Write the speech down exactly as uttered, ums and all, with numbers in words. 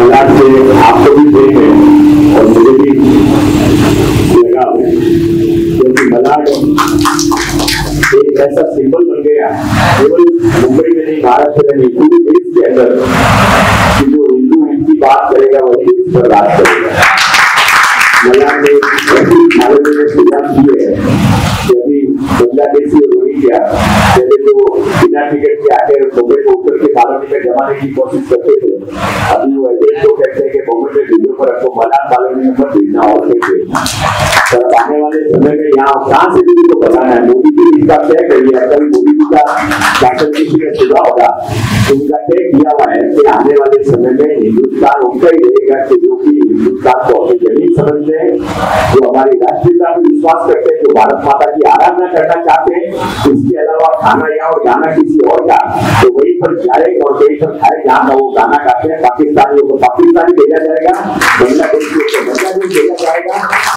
मलाड से आपको भी प्रेम है और मुझे भी लगाव है, क्योंकि मलाड एक ऐसा सिंबल बन गया केवल मुंबई में नहीं, महाराष्ट्र में नहीं, पूरे देश के अंदर कि जो हिंदू की बात करेगा वही देश पर राज करेगा। मलाड ने ऐसी भारत में सुझाव दिए है कि अभी बांग्लादेश से रोहिंग्या पहले तो बिना टिकट के आकर मुंबई को उत्तर के कॉलोनी में जमाने की कोशिश करते थे, अभी वो एजेंट को कहते हैं कि मुंबई में वीडियो पर रखो, मलाड कॉलोनी में मत भेजना और नहीं भेजना। तो आने वाले समय में यहाँ कहाँ से भी को बताना है, मोदी जी इसका तय करिए। अगर मोदी जी का शासन किसी का सुझाव होगा तो उनका तय किया हुआ है कि आने वाले समय में हिंदुस्तान उनका ही रहेगा कि जो कि हिंदुस्तान को अपनी जमीन समझते हैं, जो हमारी राष्ट्रीयता में विश्वास करते हैं, जो भारत माता की आराधना करना चाहते हैं, इसके अलावा खाना यहाँ और गाना किसी और का तो वहीं पर जाए और वहीं पर खाए जहाँ का वो गाना गाते हैं। पाकिस्तानियों को पाकिस्तानी भेजा जाएगा, बांग्लादेश को बांग्लादेश भेजा जाएगा,